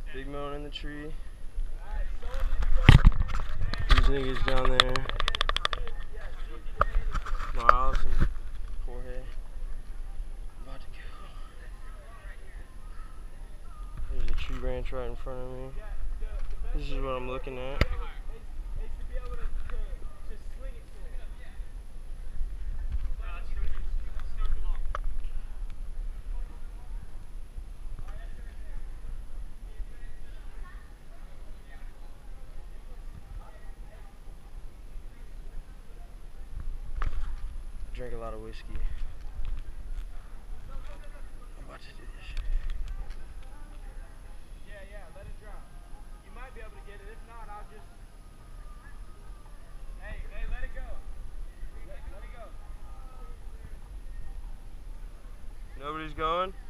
Big Moan in the tree. These niggas down there. Miles and Jorge. I'm about to go. There's a tree branch right in front of me. This is what I'm looking at. Drink a lot of whiskey. I'm about to do this shit. Yeah, let it drop. You might be able to get it. If not, I'll just... Hey, let it go. Let it go. Nobody's going?